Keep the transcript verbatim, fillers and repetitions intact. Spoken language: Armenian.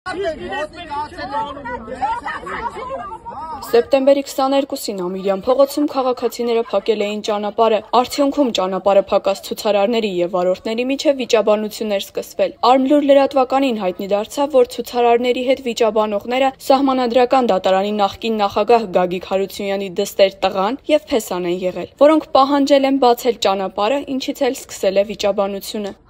Սեպտեմբերի քսաներկուսին Ամիրյան փողոցում քաղաքացիները փակել էին ճանապարհը, արդյունքում ճանապարհը փակած ցուցարարների եւ վարորդների միջև վիճաբանություններ սկսվել։ Արմլուր լրատվականին հայտնի դարձավ, որ ցուցարարների հետ վիճաբանողները Սահմանադրական դատարանի նախկին նախագահ Գագիկ Հարությունյանի դստեր տղան եւ Փեսան են եղել, որոնք պահանջել են բացել ճանապարհը, ինչից էլ սկսել է վիճաբանությունը։